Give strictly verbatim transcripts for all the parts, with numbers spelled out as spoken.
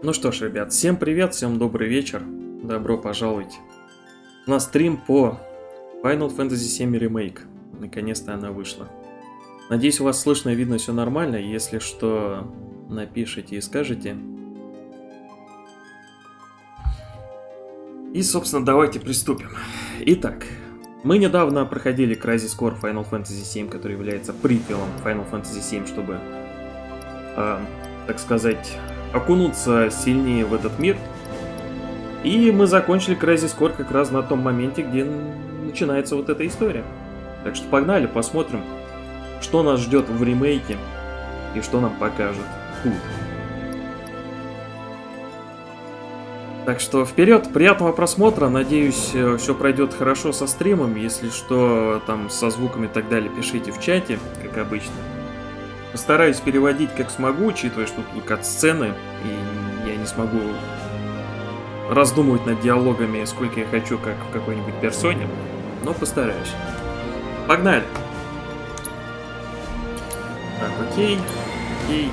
Ну что ж, ребят, всем привет, всем добрый вечер. Добро пожаловать на стрим по Final Fantasy семь Remake. Наконец-то она вышла. Надеюсь, у вас слышно и видно все нормально. Если что, напишите и скажете. И, собственно, давайте приступим. Итак, мы недавно проходили Crisis Core Final Fantasy семь, который является приквелом Final Fantasy семь, чтобы, э, так сказать, окунуться сильнее в этот мир. И мы закончили Crisis Core как раз на том моменте, где начинается вот эта история. Так что погнали, посмотрим, что нас ждет в ремейке и что нам покажет тут. Так что вперед, приятного просмотра, надеюсь, все пройдет хорошо со стримом. Если что, там со звуками и так далее, пишите в чате, как обычно. Постараюсь переводить как смогу, учитывая, что тут кат-сцены, и я не смогу раздумывать над диалогами, сколько я хочу, как в какой-нибудь персоне, но постараюсь. Погнали! Так, окей, окей, окей.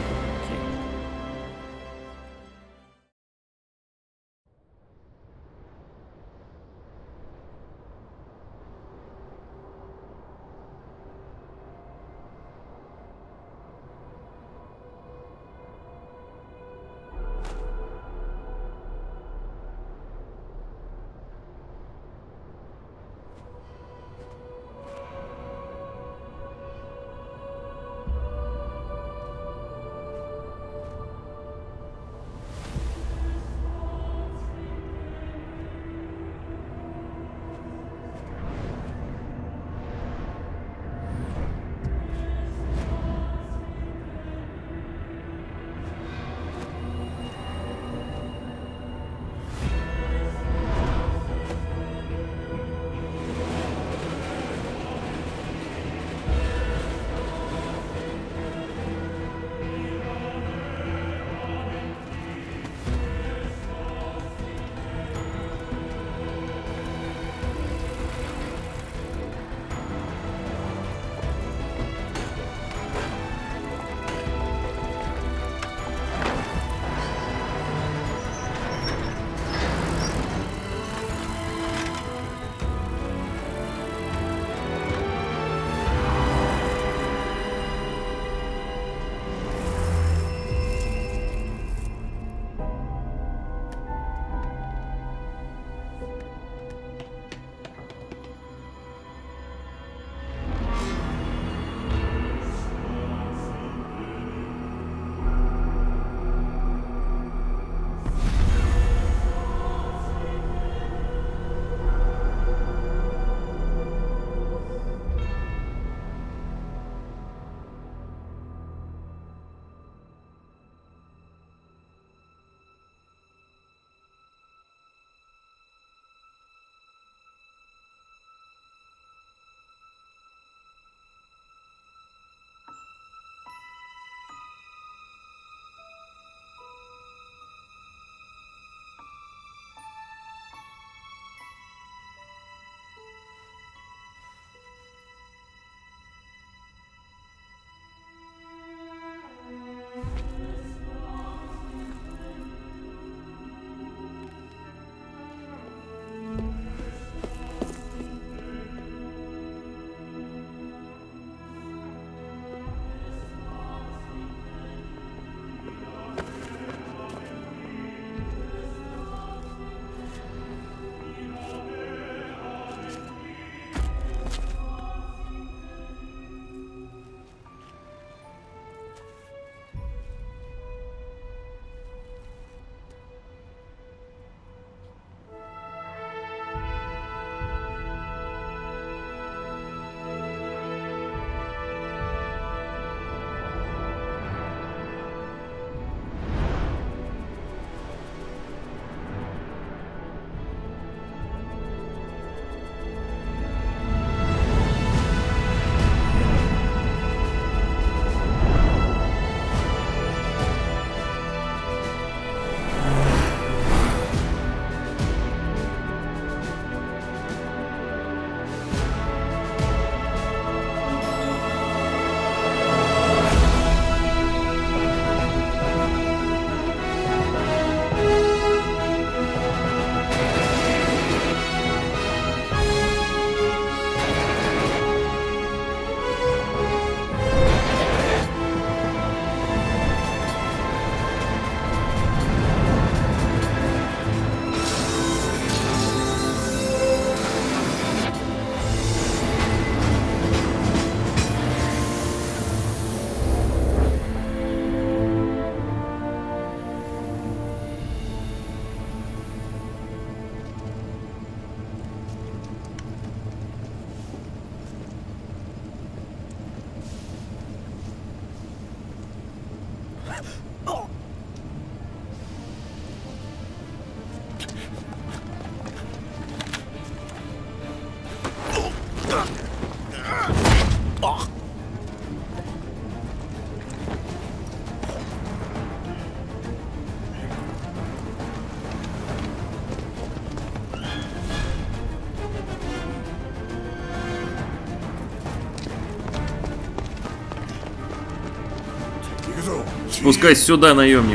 Спускайся сюда, наемник.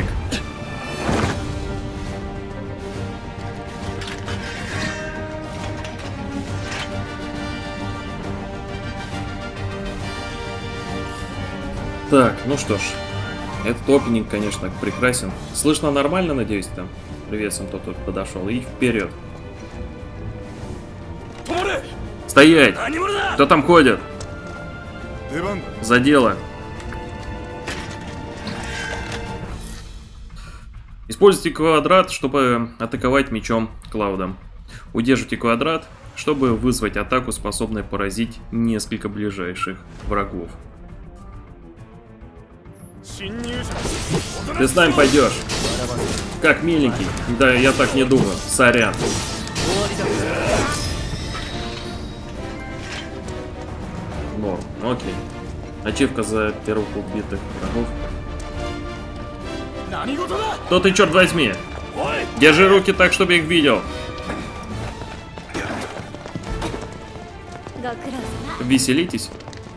Так, ну что ж. Этот опенинг, конечно, прекрасен. Слышно нормально, надеюсь, там? Приветствуем, кто тут подошел. И вперед. Стоять! Кто там ходит? За дело. Используйте квадрат, чтобы атаковать мечом Клаудом. Удержите квадрат, чтобы вызвать атаку, способную поразить несколько ближайших врагов. Ты с нами пойдешь. Как миленький. Да, я так не думаю. Сорян. Норм, окей. Ачивка за первых убитых врагов. Кто ты, черт возьми? Держи руки так, чтобы я их видел. Веселитесь.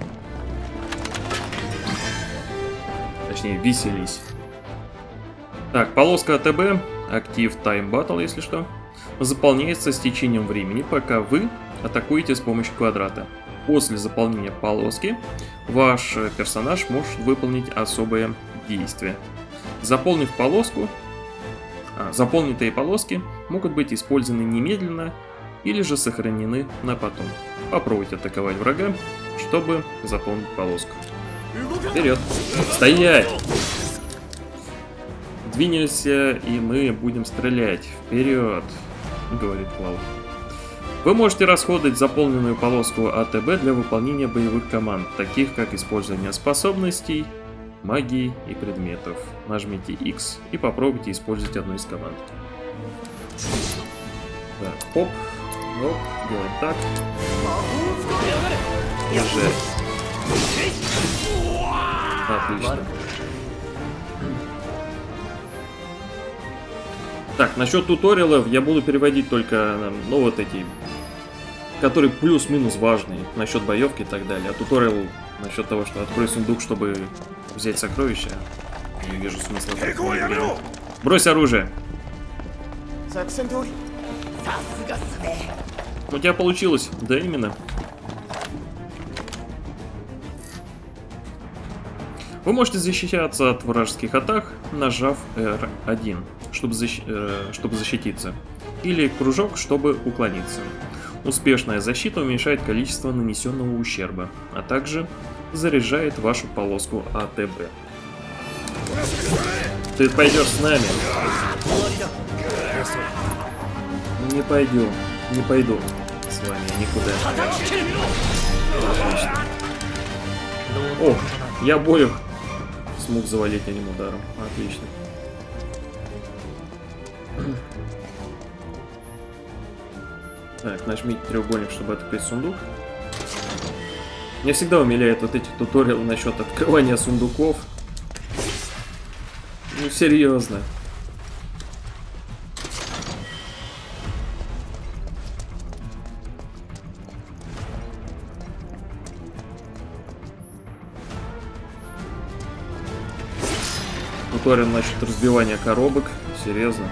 Точнее, веселись. Так, полоска АТБ, актив Time Battle, если что, заполняется с течением времени, пока вы атакуете с помощью квадрата. После заполнения полоски ваш персонаж может выполнить особое действие. Заполнив полоску, а, заполненные полоски могут быть использованы немедленно или же сохранены на потом. Попробуйте атаковать врага, чтобы заполнить полоску. Вперед! Стоять! Двинемся, и мы будем стрелять. Вперед! Говорит Клауд. Вы можете расходовать заполненную полоску АТБ для выполнения боевых команд, таких как использование способностей, магии и предметов. Нажмите X и попробуйте использовать одну из команд. Так, оп, оп, делаем так. Держи. Отлично. Так, насчет туториалов я буду переводить только, ну, вот эти, которые плюс-минус важные, насчет боевки и так далее. А туториал насчет того, что открой сундук, чтобы взять сокровища, не вижу смысла. Брось оружие. У тебя получилось, да, именно. Вы можете защищаться от вражеских атак, нажав эр один, чтобы, защ... э, чтобы защититься, или кружок, чтобы уклониться. Успешная защита уменьшает количество нанесенного ущерба, а также заряжает вашу полоску АТБ. Ты пойдешь с нами? Не пойду, не пойду с вами никуда. Отлично. О, я обоих смог завалить одним ударом. Отлично. Так, нажмите треугольник, чтобы открыть сундук. Меня всегда умиляют вот эти туториалы насчет открывания сундуков. Ну, серьезно. Туториал насчет разбивания коробок. Серьезно.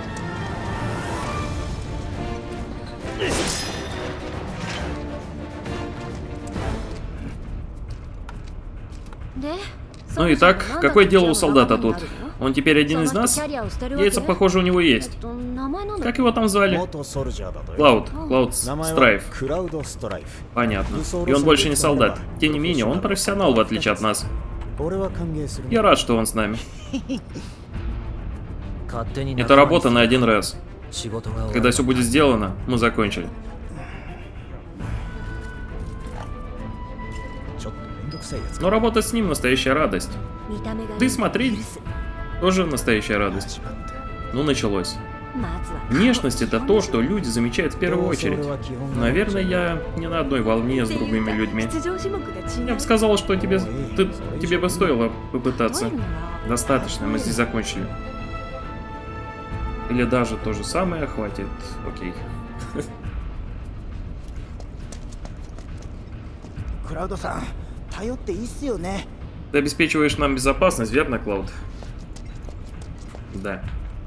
Ну и так, какое дело у солдата тут? Он теперь один из нас? Яйца, похоже, у него есть. Как его там звали? Клауд. Клауд Страйф. Понятно. И он больше не солдат. Тем не менее, он профессионал, в отличие от нас. Я рад, что он с нами. Это работа на один раз. Когда все будет сделано, мы закончили. Но работать с ним настоящая радость. Да и смотреть тоже настоящая радость. Ну, началось. Внешность — это то, что люди замечают в первую очередь. Наверное, я не на одной волне с другими людьми. Я бы сказал, что тебе, ты, тебе бы стоило попытаться. Достаточно, мы здесь закончили. Или даже то же самое хватит. Окей. Ты обеспечиваешь нам безопасность, верно, Клауд? Да.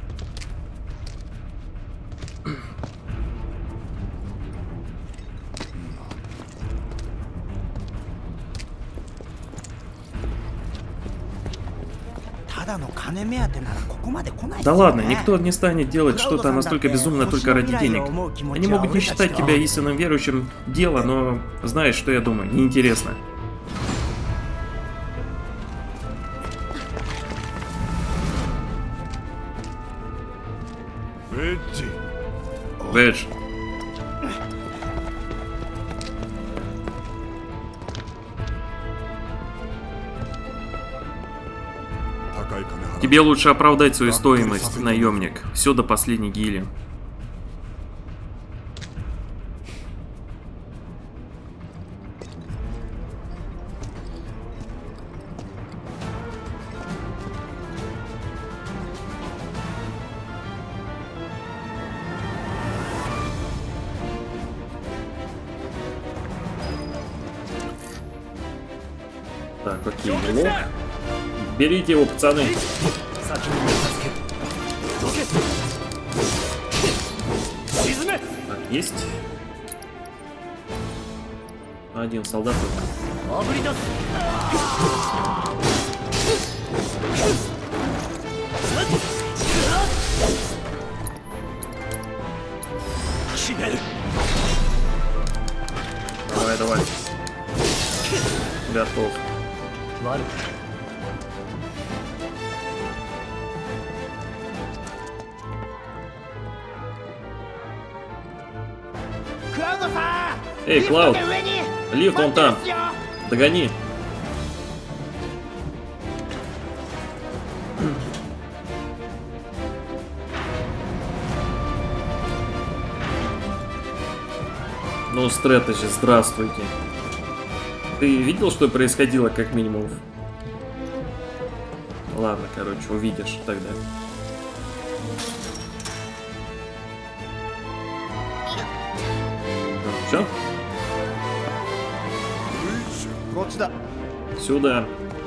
Да ладно, никто не станет делать что-то настолько безумно только ради денег. Они могут не считать тебя истинным верующим, дело, но знаешь, что я думаю, неинтересно. Бэдж. Тебе лучше оправдать свою стоимость, наемник. Все до последней гили. Так, окей, лох. Берите его, пацаны. Так, есть. Один солдат. Давай, давай. Готов. Эй, Клауд! Лифт вон там! Догони! Ну, стратеги, здравствуйте. Ты видел, что происходило, как минимум? Ладно, короче, увидишь тогда. Все? Сюда.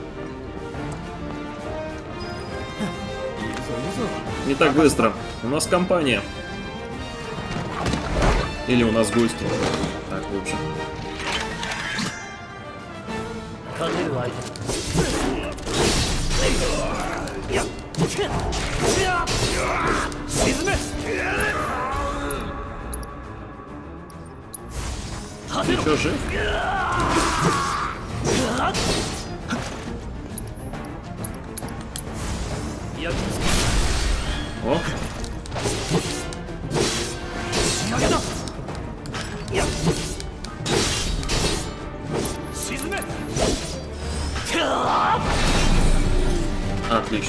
Не так быстро. У нас компания. Или у нас гости. Так, лучше. Ты чё, жив? О! Отлично.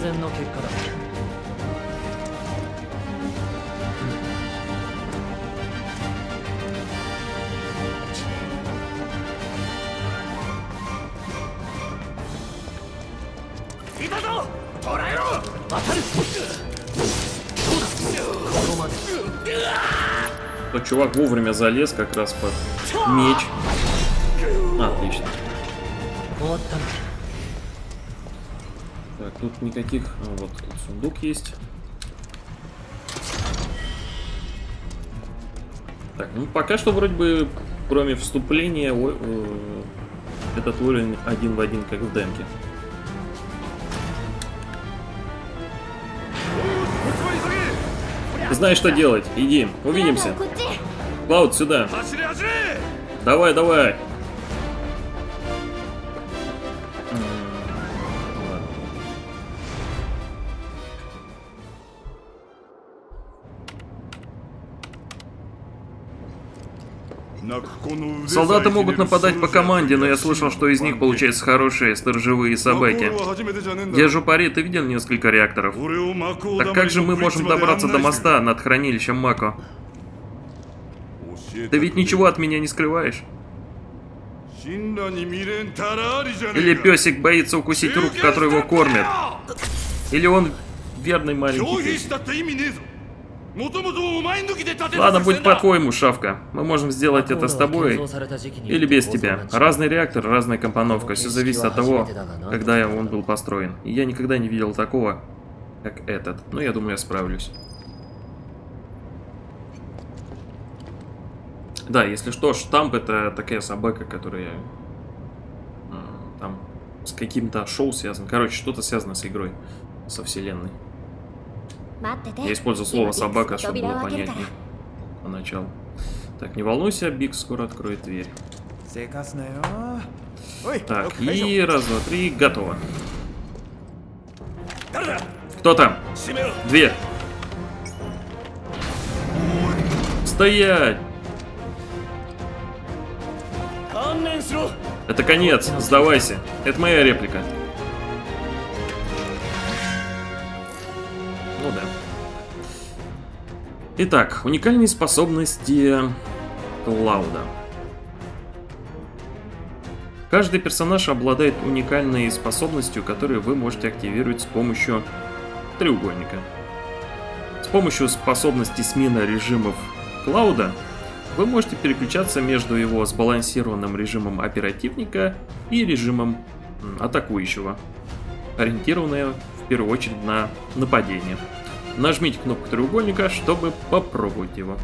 То чувак вовремя залез как раз под меч. Отлично. Так, тут никаких... А, вот тут сундук есть. Так, ну пока что вроде бы, кроме вступления, о, э, этот уровень один в один, как в демке. Ты знаешь, что делать. Иди, увидимся. Клауд, сюда. Давай, давай. Солдаты могут нападать по команде, но я слышал, что из них получаются хорошие сторожевые собаки. Держу пари, ты видел несколько реакторов? Так как же мы можем добраться до моста над хранилищем Мако? Ты ведь ничего от меня не скрываешь? Или песик боится укусить руку, которую его кормят? Или он верный маленький песик? Ладно, будь по-твоему, Шавка. Мы можем сделать это с тобой или без тебя. Разный реактор, разная компоновка. Все зависит от того, когда он был построен. И я никогда не видел такого, как этот. Но я думаю, я справлюсь. Да, если что, штамп — это такая собака, которая там с каким-то шоу связан. Короче, что-то связано с игрой, со вселенной. Я использую слово собака, чтобы было понятнее поначалу. Так, не волнуйся, Биг скоро откроет дверь. Так, и раз, два, три, готово. Кто там? Дверь. Стоять! Это конец, сдавайся. Это моя реплика. Ну да. Итак, уникальные способности Клауда. Каждый персонаж обладает уникальной способностью, которую вы можете активировать с помощью треугольника. С помощью способности смены режимов Клауда вы можете переключаться между его сбалансированным режимом оперативника и режимом атакующего, ориентированное в первую очередь на нападение. Нажмите кнопку треугольника, чтобы попробовать его.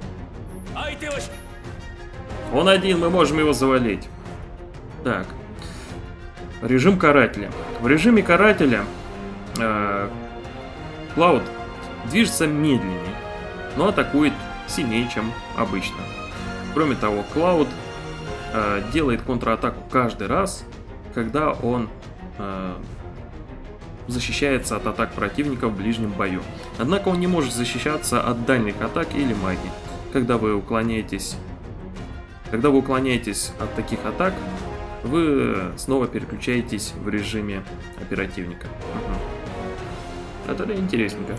Он один, мы можем его завалить. Так. Режим карателя. В режиме карателя э, Клауд движется медленнее, но атакует сильнее, чем обычно. Кроме того, Клауд э, делает контратаку каждый раз, когда он э, защищается от атак противника в ближнем бою. Однако он не может защищаться от дальних атак или магии. Когда вы уклоняетесь, когда вы уклоняетесь от таких атак, вы снова переключаетесь в режиме оперативника. Угу. Это интересненько.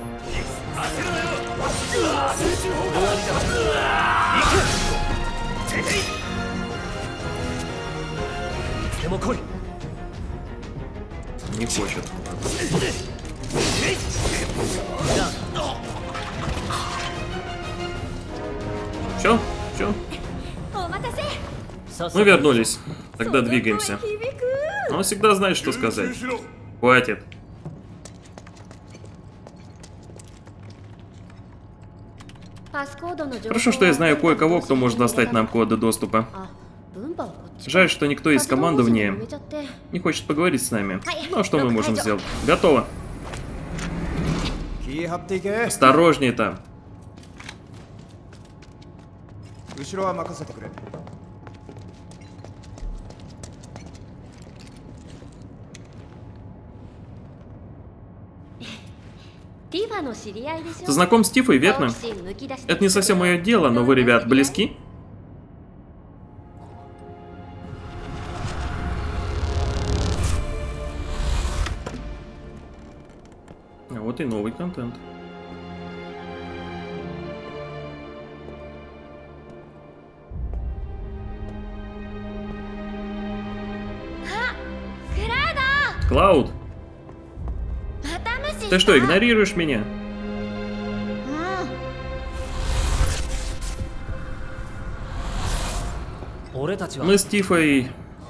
Не хочет. Все? Все? Мы вернулись. Тогда двигаемся. Он всегда знает, что сказать. Хватит. Хорошо, что я знаю кое-кого, кто может достать нам коды доступа. Жаль, что никто из командования не хочет поговорить с нами. Ну, что мы можем сделать? Готово. Осторожнее там. Ты знаком с Тифой, верно? Это не совсем мое дело, но вы, ребят, близки? А вот и новый контент. Клауд! Ты что, игнорируешь меня? Мы с Тифой...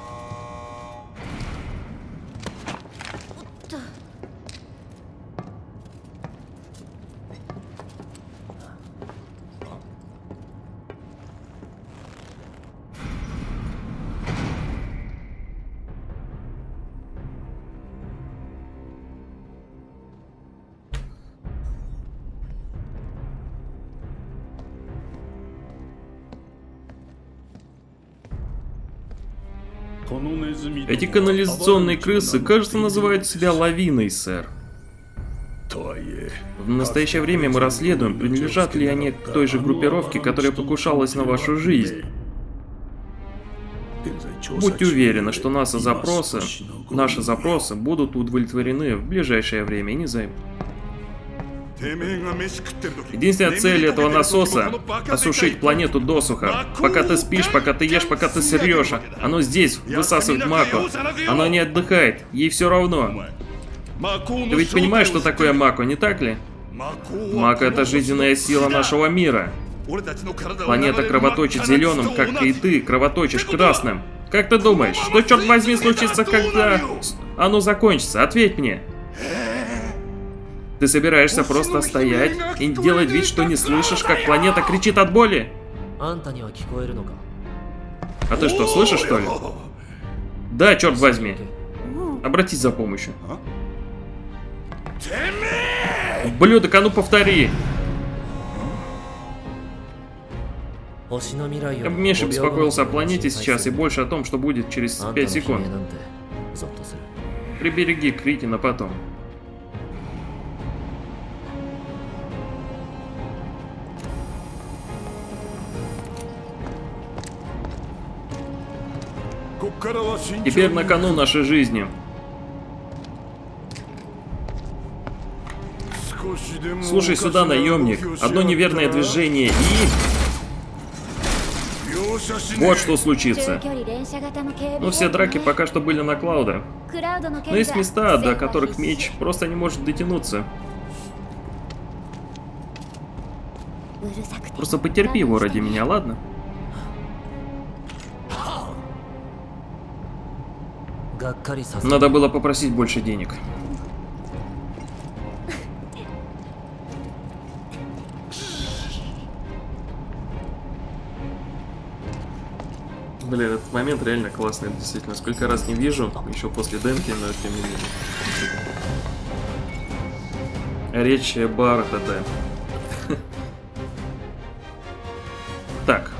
Эти канализационные крысы, кажется, называют себя лавиной, сэр. В настоящее время мы расследуем, принадлежат ли они к той же группировке, которая покушалась на вашу жизнь. Будьте уверены, что наши запросы, наши запросы будут удовлетворены в ближайшее время и не займут. Единственная цель этого насоса — осушить планету досуха. Пока ты спишь, пока ты ешь, пока ты срешь. Оно здесь высасывает маку. Оно не отдыхает, ей все равно. Ты ведь понимаешь, что такое маку, не так ли? Мака — это жизненная сила нашего мира. Планета кровоточит зеленым, как и ты кровоточишь красным. Как ты думаешь, что, черт возьми, случится, когда оно закончится? Ответь мне. Ты собираешься просто стоять и делать вид, что не слышишь, как планета кричит от боли? А ты что, слышишь, что ли? Да, черт возьми. Обратись за помощью. Блюдок, а ну повтори. Я бы меньше беспокоился о планете сейчас и больше о том, что будет через пять секунд. Прибереги крики на потом. Теперь на кону нашей жизни. Слушай сюда, наемник. Одно неверное движение и... Вот что случится. Но все драки пока что были на Клауда. Но есть места, до которых меч просто не может дотянуться. Просто потерпи его ради меня, ладно? Надо было попросить больше денег. Блин, этот момент реально классный, действительно. Сколько раз не вижу, еще после демки, но тем не менее. Речь Барретта. Так.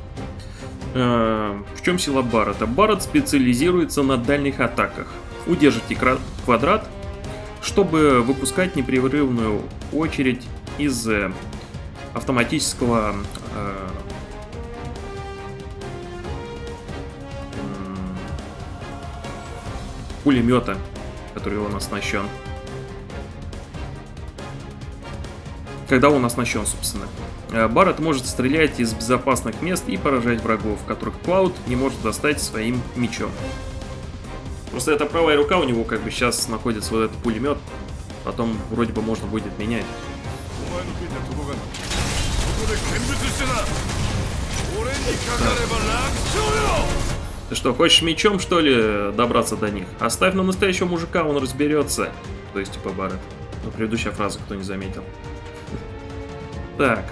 В чем сила Барретта? Барретт специализируется на дальних атаках. Удержите квадрат, чтобы выпускать непрерывную очередь из автоматического э, пулемета, который он оснащен. Когда он оснащен, собственно. Барретт может стрелять из безопасных мест и поражать врагов, которых Клауд не может достать своим мечом. Просто эта правая рука у него как бы сейчас находится вот этот пулемет. Потом вроде бы можно будет менять. Ты что, хочешь мечом, что ли, добраться до них? Оставь на настоящего мужика, он разберется. То есть, типа, Барретт. Ну, предыдущая фраза, кто не заметил. Так.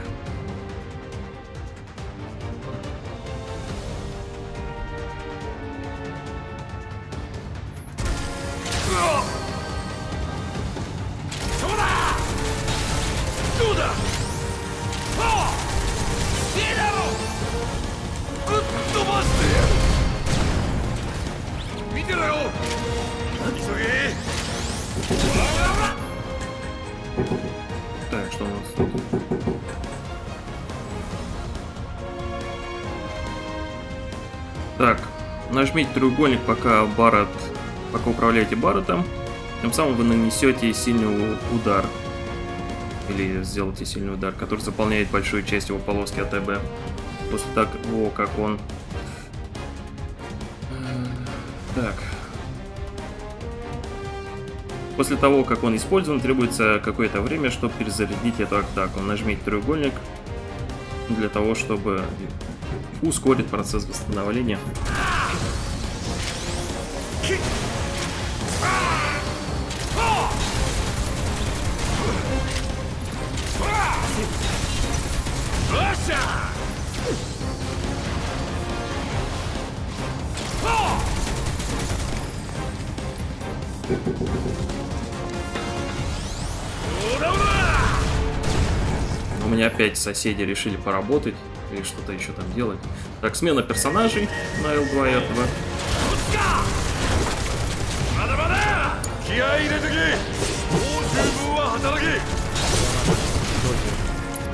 Так, что у нас тут? Так, нажмите треугольник, пока Барретт, пока управляете Барреттом. Тем самым вы нанесете сильный удар. Или сделаете сильный удар, который заполняет большую часть его полоски АТБ. После того, как он... Так. После того, как он использован, требуется какое-то время, чтобы перезарядить эту атаку. Нажмите треугольник для того, чтобы ускорить процесс восстановления. У меня опять соседи решили поработать или что-то еще там делать. Так, смена персонажей на эл два и эр два.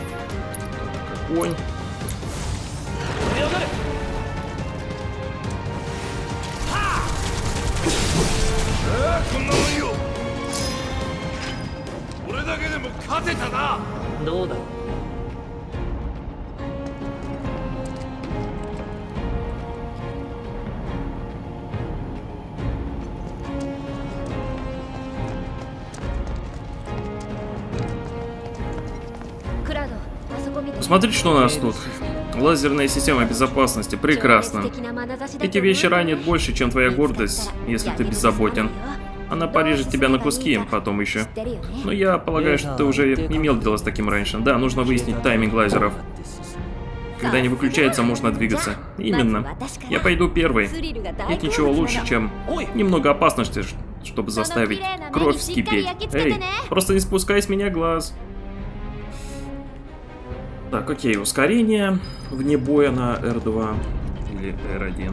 Конь. Смотрите, что у нас тут. Лазерная система безопасности. Прекрасно. Эти вещи ранят больше, чем твоя гордость, если ты беззаботен. Она порежет тебя на куски, потом еще. Но я полагаю, что ты уже имел дело с таким раньше. Да, нужно выяснить тайминг лазеров. Когда они выключаются, можно двигаться. Именно. Я пойду первый. Нет ничего лучше, чем немного опасности, чтобы заставить кровь вскипеть. Эй, просто не спускай с меня глаз. Так, окей, ускорение вне боя на эр два или эр один.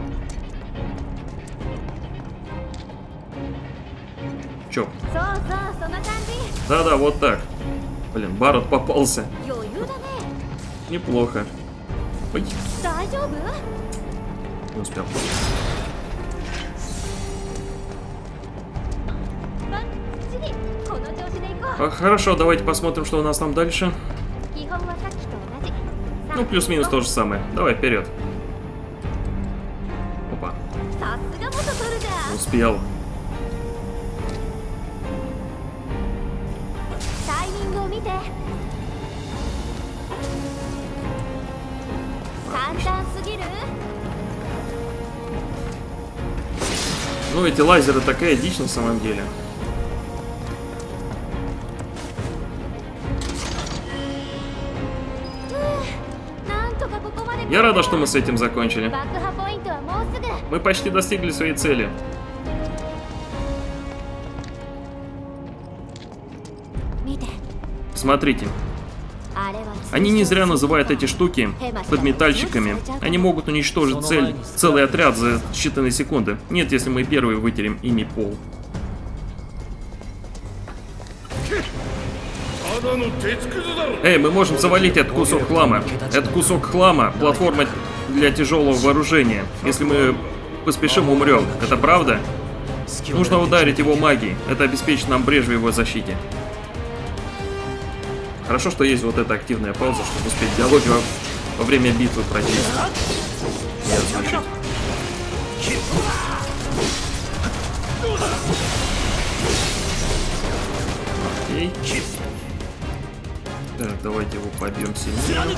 Чё? Да-да, вот так. Блин, Барретт попался. Неплохо. Ой. Не успел. А, хорошо, давайте посмотрим, что у нас там дальше. Ну, плюс-минус то же самое. Давай, вперед. Опа. Успел. Ну, эти лазеры такая дичь на самом деле. Я рада, что мы с этим закончили. Мы почти достигли своей цели. Смотрите. Они не зря называют эти штуки подметальщиками. Они могут уничтожить цель, целый отряд за считанные секунды. Нет, если мы первые вытерем ими пол. Эй, мы можем завалить этот кусок хлама. Этот кусок хлама — платформа для тяжелого вооружения. Если мы поспешим, умрем. Это правда? Нужно ударить его магией. Это обеспечит нам брешь в его защите. Хорошо, что есть вот эта активная пауза, чтобы успеть диалоги во, во время битвы прочесть. Не озвучить. Окей. Так, давайте его побьем сильнее.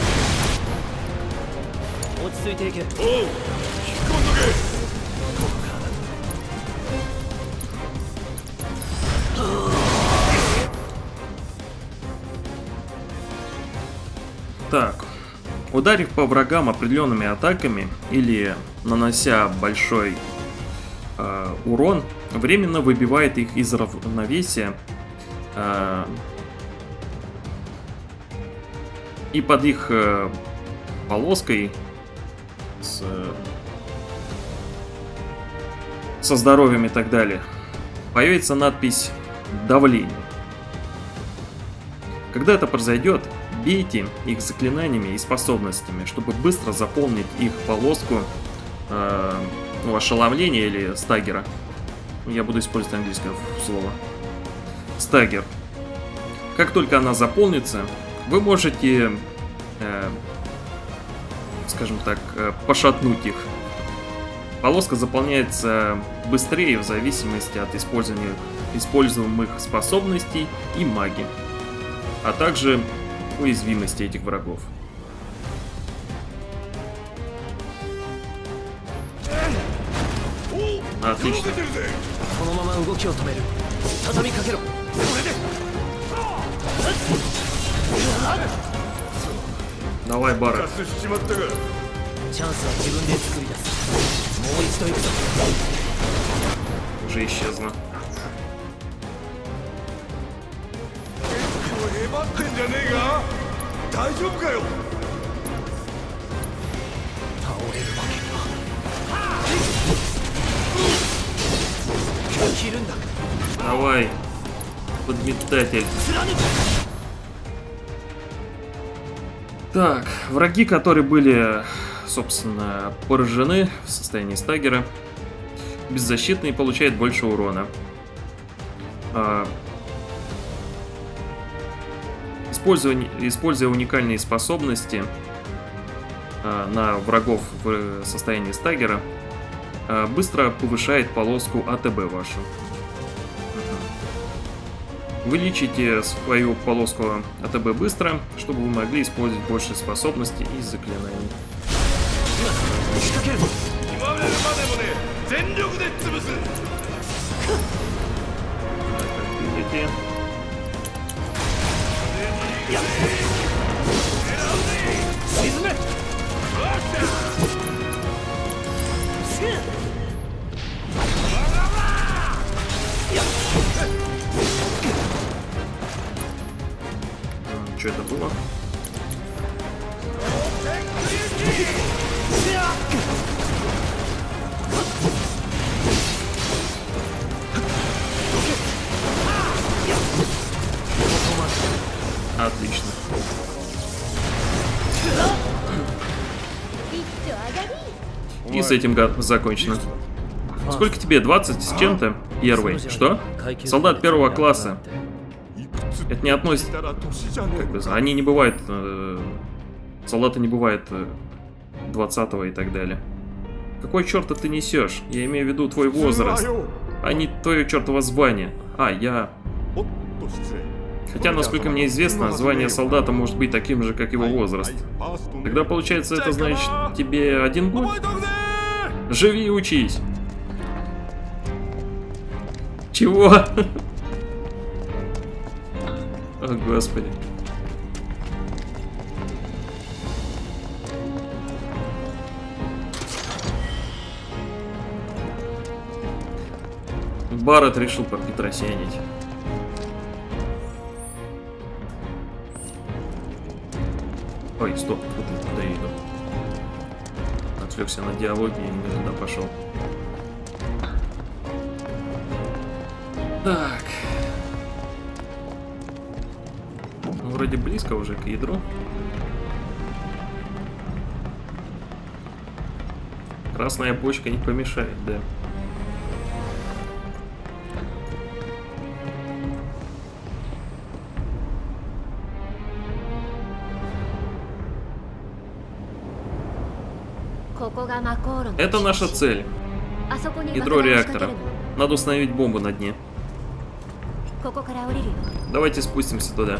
Так, ударив по врагам определенными атаками или нанося большой э, урон, временно выбивает их из равновесия э, и под их э, полоской с, со здоровьем и так далее появится надпись «Давление». Когда это произойдет, бейте их заклинаниями и способностями, чтобы быстро заполнить их полоску э, ну, ошеломления или стаггера. Я буду использовать английское слово. Стаггер. Как только она заполнится, вы можете, э, скажем так, э, пошатнуть их. Полоска заполняется быстрее в зависимости от использования используемых способностей и магии, а также уязвимости этих врагов. Отлично. Давай, Барретт. Уже исчезла. Давай, подметатель. Так, враги, которые были, собственно, поражены в состоянии стаггера, беззащитные, получают больше урона. Используя, используя уникальные способности э, на врагов в состоянии стагера, э, быстро повышает полоску АТБ вашу. Вы лечите свою полоску АТБ быстро, чтобы вы могли использовать больше способностей и заклинаний. Видите? Что это было? Отлично. И с этим закончено. Сколько тебе? двадцать с чем-то? Первый. Что? Солдат первого класса. Это не относится... Как бы, они не бывают... Э, солдаты не бывают э, двадцатого и так далее. Какой черта ты несешь? Я имею в виду твой возраст, а не твое чертово звание. А, я... Хотя, насколько мне известно, звание солдата может быть таким же, как его возраст. Тогда, получается, это значит, тебе один год? Живи и учись. Чего? О, господи. Барретт решил попетросянить. Ой, стоп, вот я туда иду. Отвлекся на диалоги и не туда пошел. Так. Ну, вроде близко уже к ядру. Красная бочка не помешает, да. Это наша цель. Ядро реактора. Надо установить бомбу на дне. Давайте спустимся туда.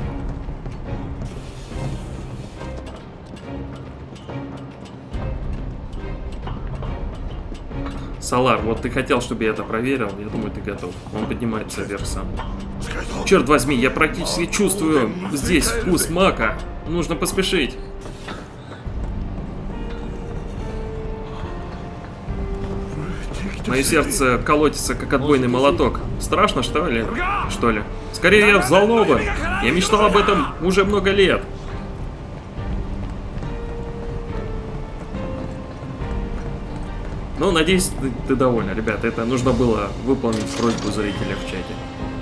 Солар, вот ты хотел, чтобы я это проверил. Я думаю, ты готов. Он поднимается вверх сам. Черт возьми, я практически чувствую здесь вкус мака. Нужно поспешить. Мое сердце колотится, как отбойный молоток. Страшно, что ли? Что ли? Скорее, я взволнован. Я мечтал об этом уже много лет. Ну, надеюсь, ты, ты довольна, ребята. Это нужно было выполнить просьбу зрителя в чате.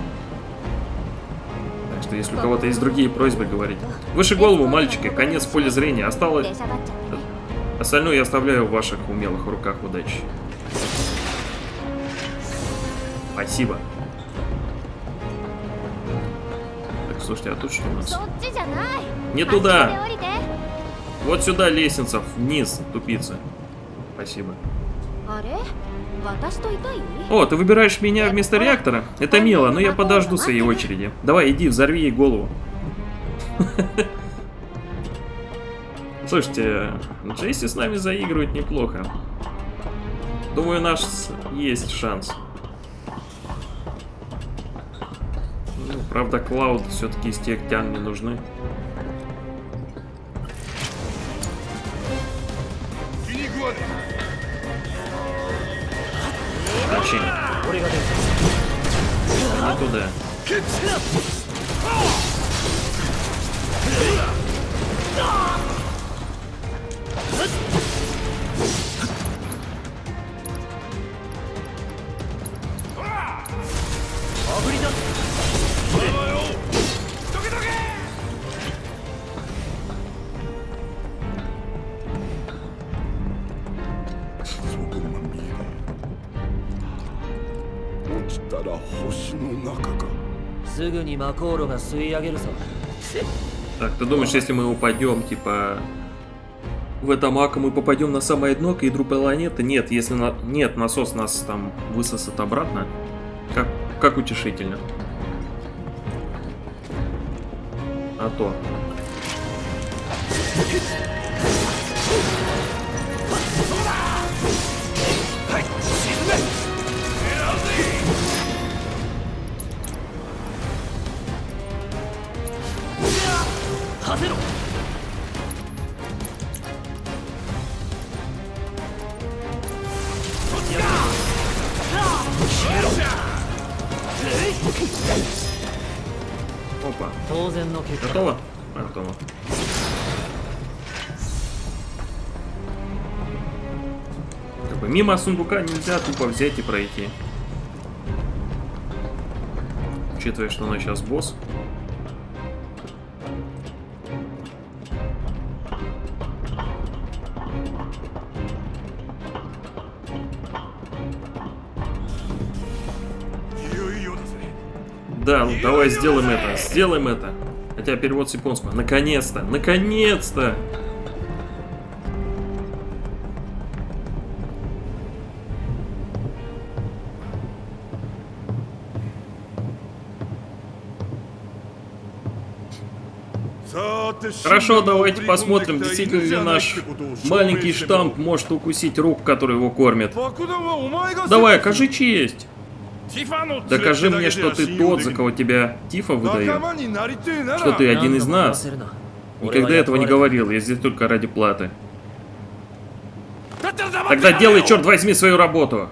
Так что, если у кого-то есть другие просьбы, говорите. Выше голову, мальчики. Конец в поле зрения. Осталось... Остальное я оставляю в ваших умелых руках. Удачи. Спасибо. Так, слушайте, а тут что у нас? Не туда! Вот сюда лестница, вниз, тупица. Спасибо. О, ты выбираешь меня вместо реактора? Это мило, но я подожду своей очереди. Давай, иди, взорви ей голову. Слушайте, Джесси с нами заигрывает неплохо. Думаю, наш есть шанс. Ну, правда, Клауд все-таки из тех тян не нужны. Зачем? Не туда. Так, ты думаешь, если мы упадем, типа, в это мако, мы попадем на самое дно к ядру планеты? Нет, если на... Нет, насос нас там высосет обратно. Как, как утешительно. А то. Опа. Готово? А, готово. Как бы мимо сундука нельзя тупо взять и пройти. Учитывая, что у нас сейчас босс. Да, давай сделаем это, сделаем это. Хотя перевод с японского. Наконец-то, наконец-то! Хорошо, давайте посмотрим, действительно ли наш маленький штамп может укусить рук, который его кормит. Давай, окажи честь. Докажи мне, что ты тот, за кого тебя Тифа выдает. Что ты один из нас. Никогда этого не говорил, я здесь только ради платы. Тогда делай, черт возьми, свою работу.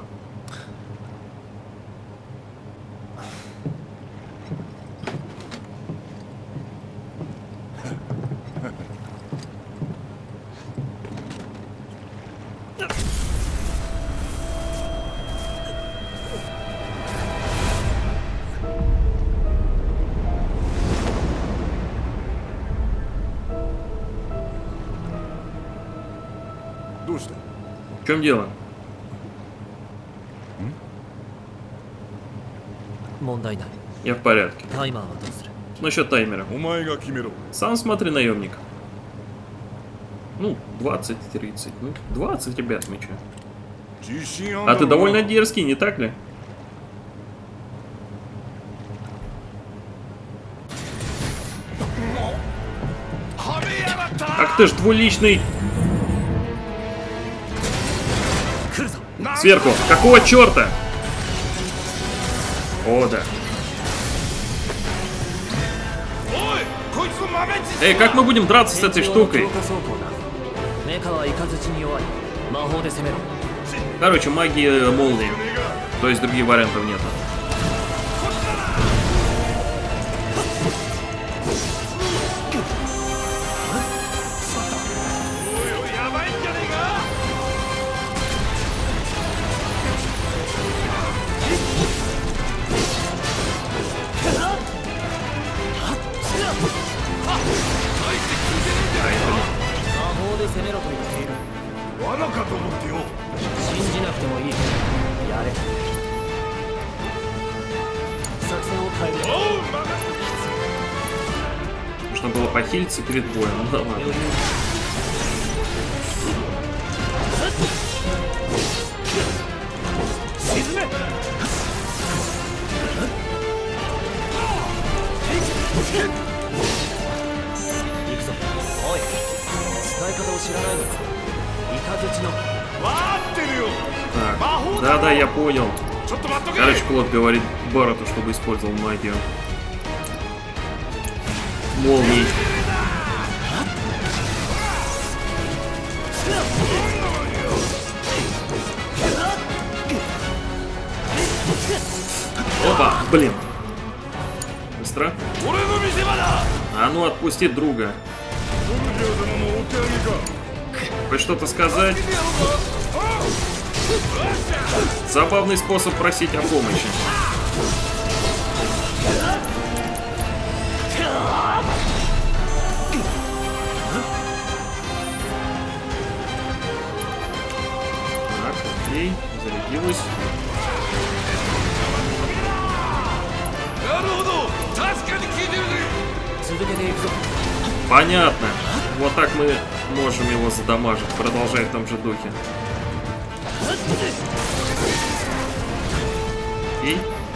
В чем дело? Я в порядке. Насчет таймера. Сам смотри, наемник. Ну, двадцать-тридцать. Ну, двадцать, ребят, мы че? А ты довольно дерзкий, не так ли? Ах ты ж двуличный. Сверху. Какого черта? О, да. Эй, как мы будем драться с этой штукой? Короче, магия молнии. То есть других вариантов нету. Нужно было похилиться перед боем. Ну да ладно. Так, да-да, я понял. Короче, Клод говорит Барату, чтобы использовал магию молний. Опа, блин. Быстро. А ну отпусти друга. Хоть что-то сказать? Забавный способ просить о помощи. Так, окей, зарядилась. Понятно. Вот так мы можем его задамажить. Продолжай в том же духе. И...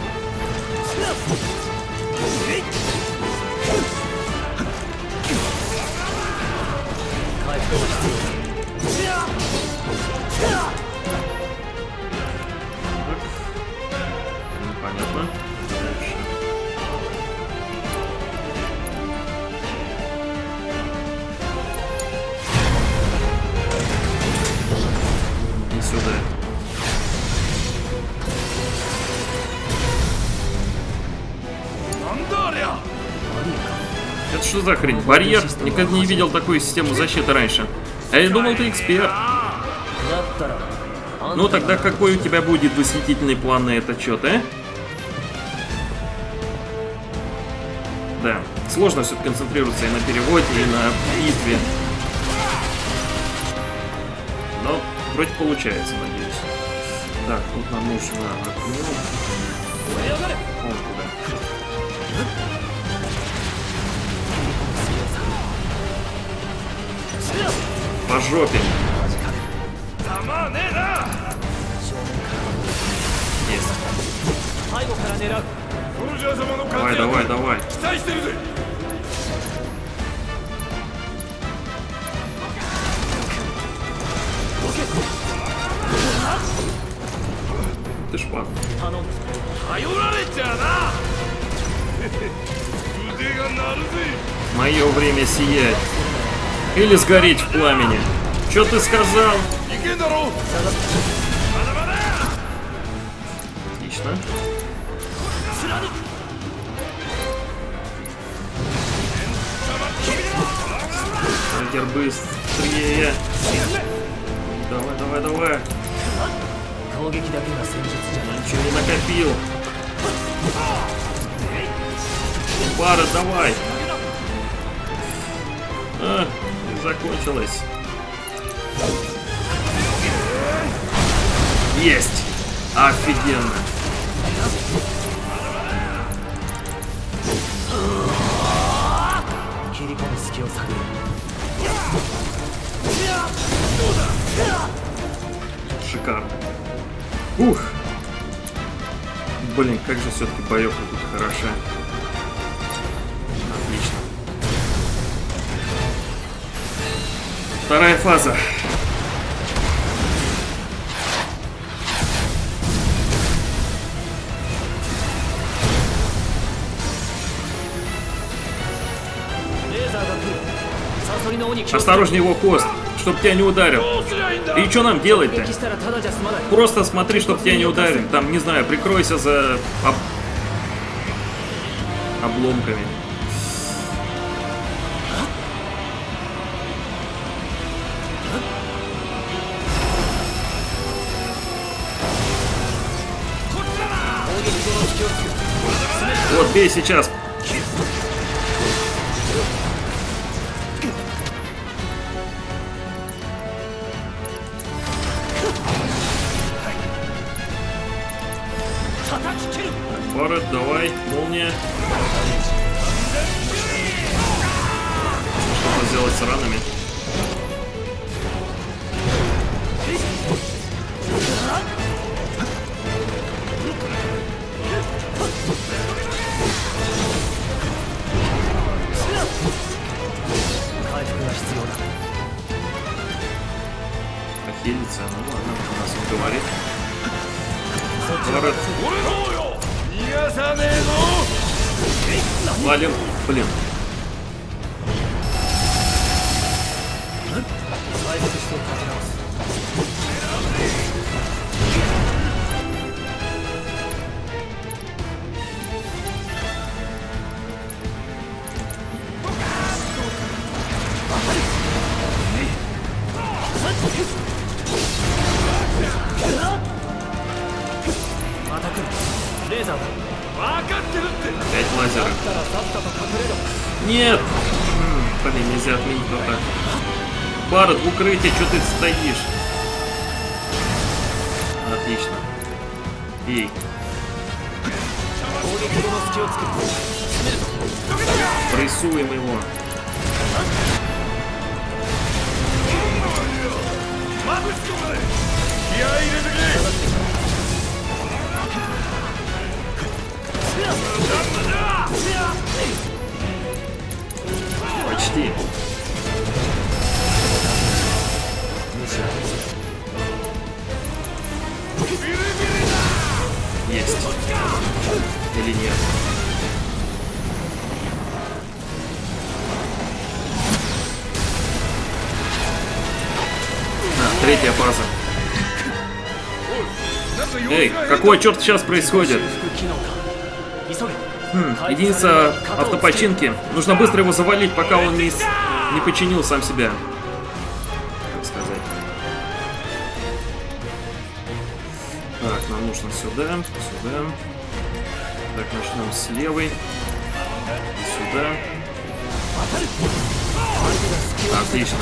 Понятно. Дальше. И сюда. Это что за хрень? Барьер? Никогда не видел такую систему защиты раньше. А я думал, ты эксперт. Ну тогда какой у тебя будет высветительный план на этот счет, а? Да, сложно все концентрироваться и на переводе, и на битве. Но вроде получается, надеюсь. Так, тут нам нужно окно. Вон туда. По жопе. Есть. Давай, давай, давай. Ты шпан. Мое время сиять. Или сгореть в пламени. Что ты сказал? Отлично. Триггер быстрее. Давай, давай, давай. Я ничего не накопил. Пара, давай. А, закончилось. Есть. Офигенно. Шикарно. Ух. Блин, как же все-таки боевка тут хороша. Отлично. Вторая фаза. Осторожней, его хвост, чтоб тебя не ударил. И что нам делать-то? Просто смотри, чтоб тебя не ударил. Там, не знаю, прикройся за об... обломками. Вот, бей сейчас. Пора, давай, молния. Что сделать с ранами? Похилиться, ну ладно, у нас он говорит. Пора. Валим, блин. Опять лазеры. Нет! М-м, блин, нельзя отменить вот так. Барретт, в укрытие, что ты стоишь? Отлично. Эй. Прессуем его. Почти. Есть. Или нет? А, третья фаза. Эй, какой черт сейчас происходит? Хм, единица автопочинки. Нужно быстро его завалить, пока он не, не починил сам себя. Как сказать? Так, нам нужно сюда, сюда. Так, начнем с левой. И сюда. Отлично.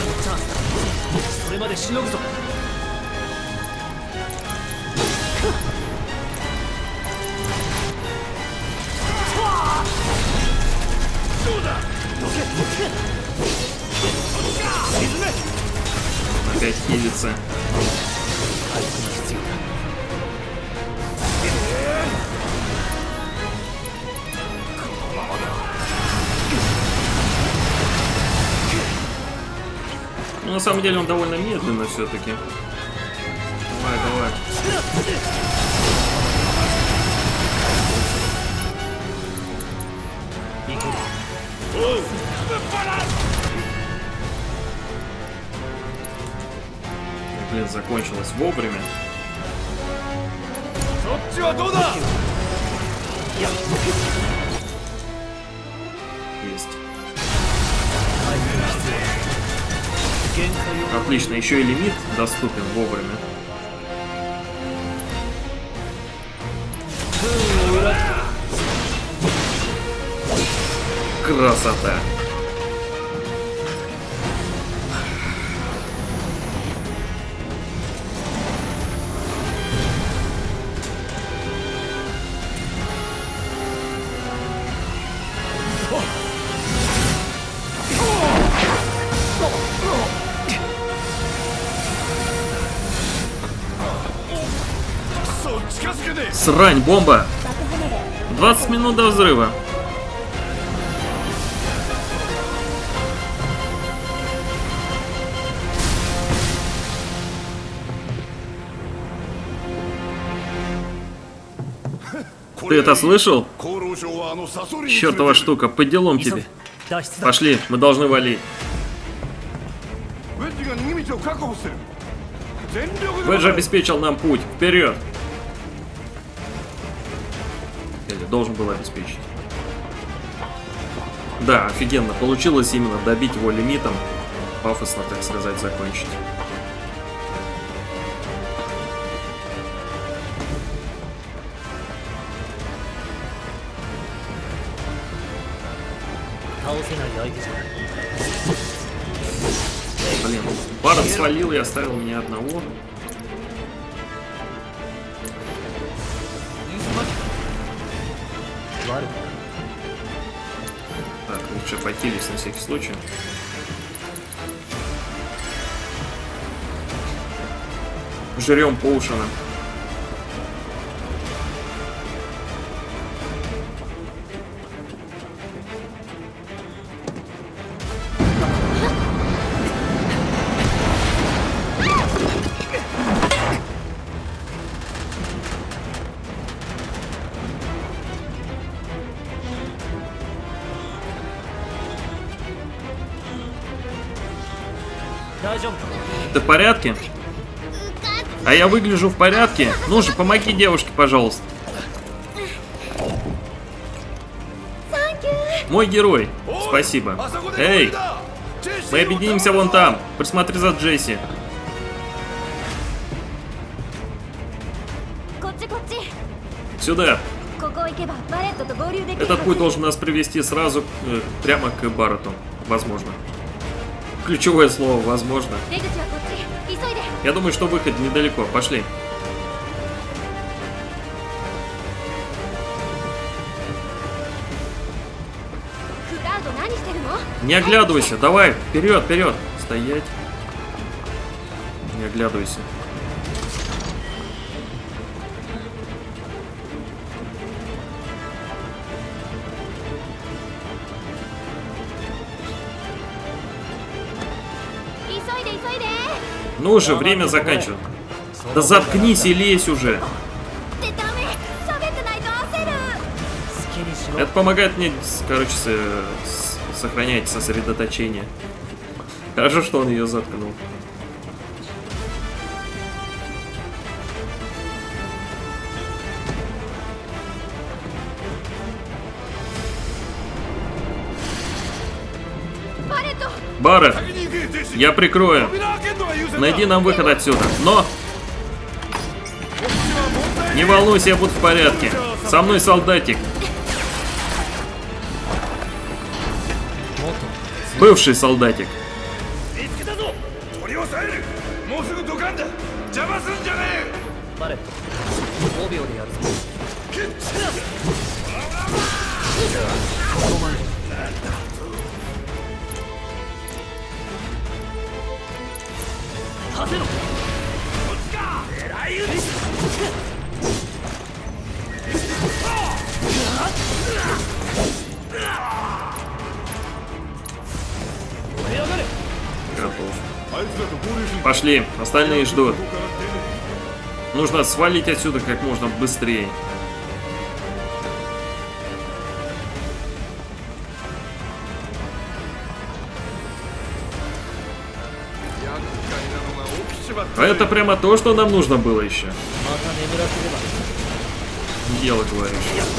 Опять хилится. Ну, на самом деле он довольно медленно все-таки. Давай, давай. Блин, закончилось вовремя. Есть. Отлично, еще и лимит доступен вовремя. Красота. Срань, бомба! двадцать минут до взрыва. Ты это слышал? Чертова штука, по делам тебе. Пошли, мы должны валить. Ведж обеспечил нам путь. Вперед! Или должен был обеспечить. Да, офигенно. Получилось именно добить его лимитом. Пафосно, так сказать, закончить. Блин, Барретт свалил и оставил меня одного. Так, лучше похились на всякий случай. Жрем поушена. Ты в порядке? А я выгляжу в порядке? Ну же, помоги девушке, пожалуйста. Мой герой. Спасибо. Эй, мы объединимся вон там. Присмотри за Джесси. Сюда. Этот путь должен нас привести сразу э, прямо к Барретту. Возможно. Ключевое слово «возможно». Я думаю, что выход недалеко. Пошли. Не оглядывайся, давай, вперед, вперед. Стоять. Не оглядывайся. Ну уже, время заканчивается. Да заткнись и лезь уже. Это помогает мне, короче, сохранять сосредоточение. Хорошо, что он ее заткнул. Барретт, я прикрою. Найди нам выход отсюда. Но... Не волнуйся, я буду в порядке. Со мной солдатик. Бывший солдатик. Пошли, остальные ждут. Нужно свалить отсюда как можно быстрее. Это прямо то, что нам нужно было еще. Дело, говоришь.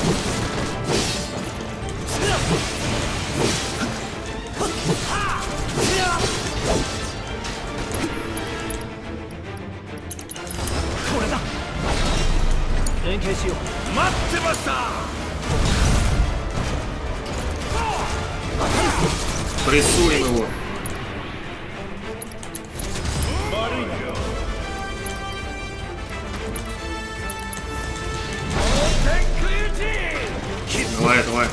Прессуем его. Давай, давай.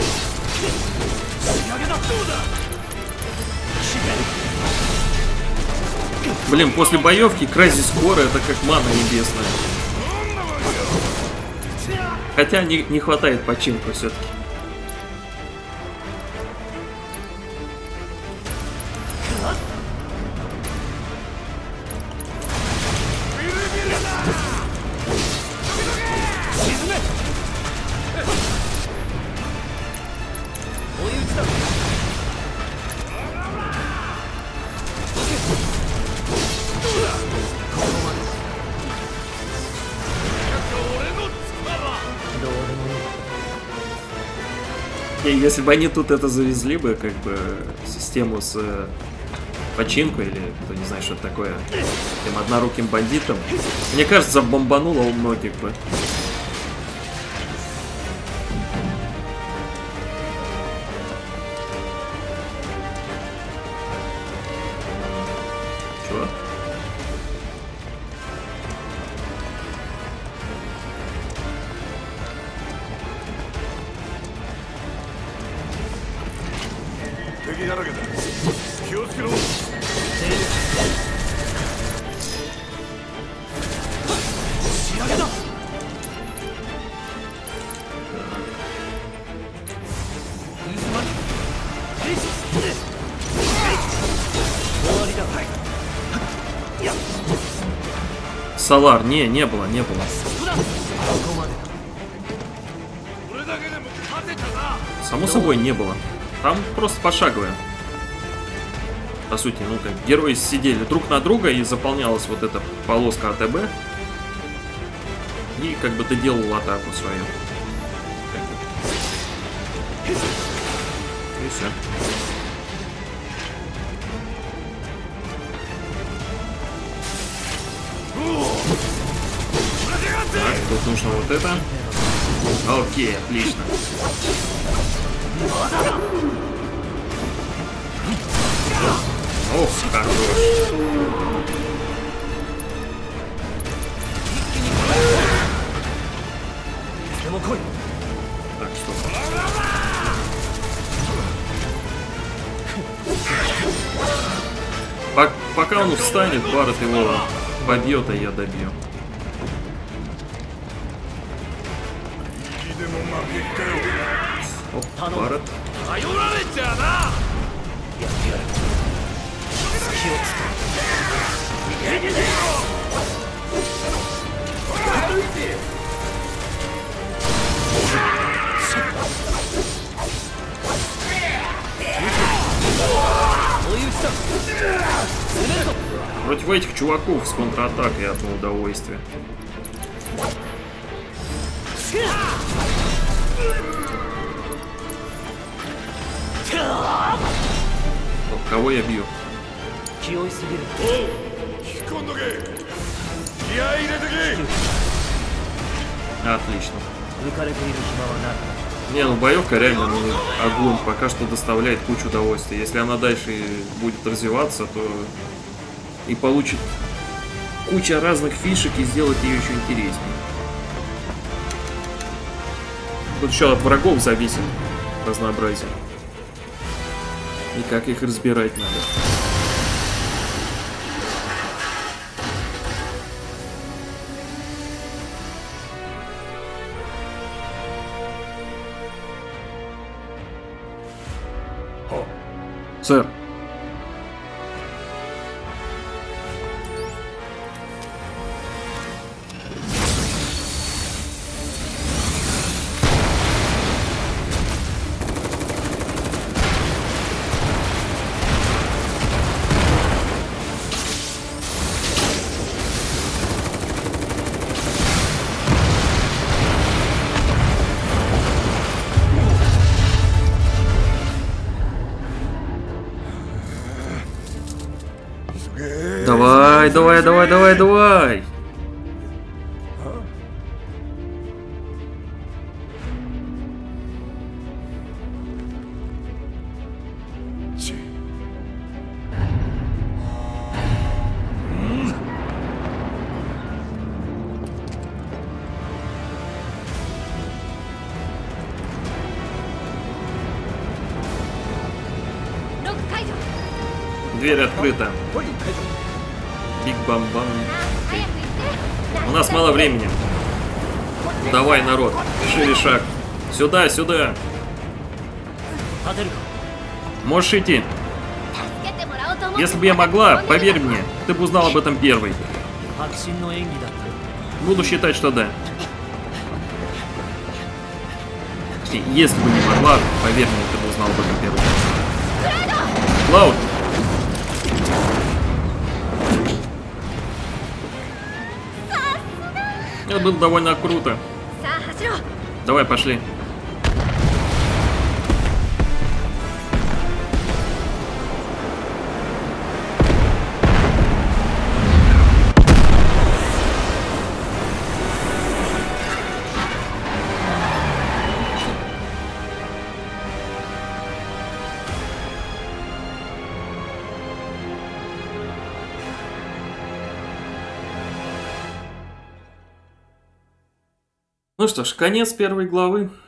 Блин, после боевки Crysis Core это как мана небесная. Хотя не, не хватает починку все-таки. И если бы они тут это завезли бы, как бы, систему с э, починкой, или кто не знает, что это такое, тем одноруким бандитом, мне кажется, бомбануло у многих бы. Чего? Солар, не, не было, не было. Само собой, не было. Там просто пошаговое. По сути, ну как, герои сидели друг на друга, и заполнялась вот эта полоска АТБ. И как бы ты делал атаку свою. И все. Так, тут нужно вот это. Окей, отлично. Ох, хорош. Так, что? пока он встанет, Барретт его побьет, а я добью. Оп, Барретт. Против этих чуваков с контратакой одно удовольствие. О, кого я бью? Отлично. Не, ну боевка реально, ну, огонь пока что доставляет кучу удовольствия. Если она дальше будет развиваться, то и получит куча разных фишек и сделать ее еще интереснее. Тут еще от врагов зависит разнообразие. И как их разбирать надо. Сэр. Давай, давай, давай, давай, давай. Дверь открыта. Биг бам-бам. У нас мало времени. Давай, народ, шире шаг. Сюда, сюда. Можешь идти. Если бы я могла, поверь мне, ты бы узнал об этом первый. Буду считать, что да. Если бы не могла, поверь мне, ты бы узнал об этом первый. Клауд! Это было довольно круто. Давай, пошли. Ну что ж, конец первой главы.